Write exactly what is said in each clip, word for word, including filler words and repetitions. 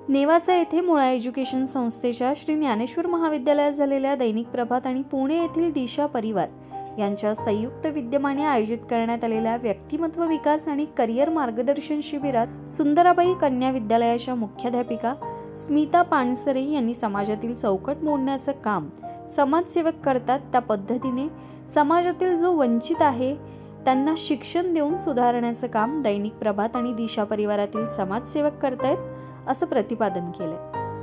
नेवासा येथे मुळा एज्युकेशन संस्थेच्या श्री ज्ञानेश्वर महाविद्यालयात झालेल्या दैनिक प्रभात आणि पुणे येथील दिशा परिवार यांच्या संयुक्त विद्यमाने आयोजित करण्यात आलेल्या व्यक्तिमत्व विकास आणि करिअर मार्गदर्शन शिबिरात सुंदराबाई कन्या विद्यालयाच्या मुख्याध्यापिका स्मिता पानसरे यांनी समाजातील चौकट मोडण्याचं काम समाजसेवक करतात त्या पद्धतीने समाजातील जो वंचित आहे त्यांना शिक्षण देऊन सुधारण्याचं काम दैनिक प्रभात आणि दिशा परिवारातील समाजसेवक करतायत असं प्रतिपादन केलं।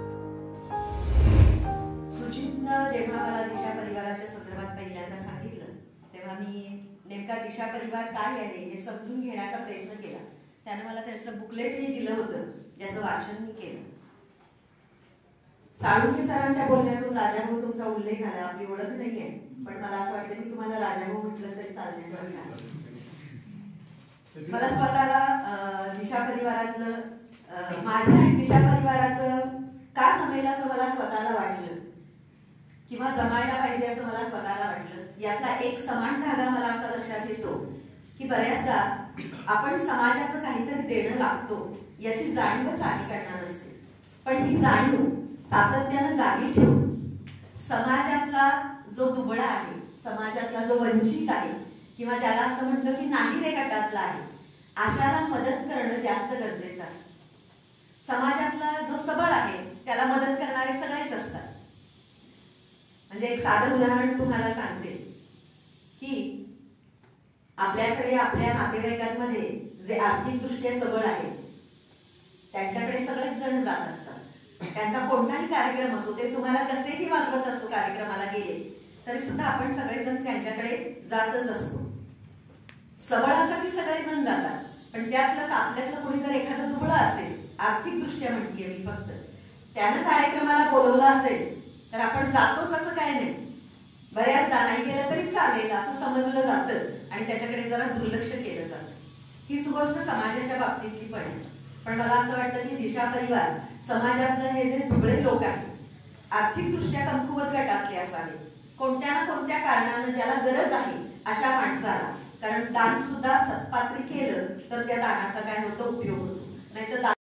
सुचितनं जेव्हा मला दिशा परिवाराच्या संदर्भात पहिल्यांदा सांगितलं तेव्हा मी नेमका दिशा परिवार काय आहे हे समजून घेण्याचा प्रयत्न केला। त्याने मला त्याचं बुकलेटही दिलं होतं ज्याचं वाचन मी केलं। साळुंखे सरांच्या बोलण्यातून राजाभाऊ तुमचा उल्लेख आला, आपली ओळख नाहीये पण मला असं वाटतं की तुम्हाला राजाभाऊ म्हटलं तरी चालण्याचं वाटलं। मला स्वतःला दिशा परिवारातलं माझं आणि दिशा परिवाराचं का जमेल असं मला स्वतःला वाटलं किंवा जमायला पाहिजे असं मला स्वतःला वाटलं। यातला एक समान धागा मला असा लक्षात येतो की बऱ्याचदा आपण समाजाचं काहीतरी देणं लागतो याची जाणीवच अनेकांना नसते, पण ही जाणीव सातत्यानं जागी ठेवून समाजातला जो दुबळा आहे, समाजातला जो वंचित आहे किंवा ज्याला असं म्हणतो की नाही रे गटातला आहे अशाला मदत करणं जास्त गरजेचं असतं। समाजातला जो सबळ आहे त्याला मदत करणारे सगळेच असतात। म्हणजे एक साधं उदाहरण तुम्हाला सांगते की आपल्याकडे आपल्या नातेवाईकांमध्ये जे आर्थिकदृष्ट्या सबळ आहेत त्यांच्याकडे सगळेच जण जात असतात। त्यांचा कोणताही कार्यक्रम असो, ते तुम्हाला कसेही वागवत असो कार्यक्रमाला गेले तरी सुद्धा आपण सगळेजण त्यांच्याकडे जातच असतो। सबळासाठी सगळेजण जातात, पण त्यातलंच आपल्यातलं कोणी जर एखादं दुबळं असेल आर्थिकदृष्ट्या म्हणतीये मी फक्त, त्यानं कार्यक्रमाला बोलवलं असेल तर आपण जातोच असं काय नाही। बऱ्याचदा नाही गेलं तरी चालेल असं समजलं जातं आणि त्याच्याकडे जरा दुर्लक्ष केलं जातं। हीच गोष्ट समाजाच्या बाबतीतली पण आहे। पण मला असं वाटतं की दिशा परिवार समाजातलं हे जे दुबळे लोक आहेत आर्थिकदृष्ट्या कमकुवत गटातले असावे, कोणत्या ना कोणत्या कारणानं ज्याला गरज आहे अशा माणसाला, कारण दान सुद्धा सत्पात्री केलं तर त्या दानाचा काय होतो उपयोग होतो, नाहीतर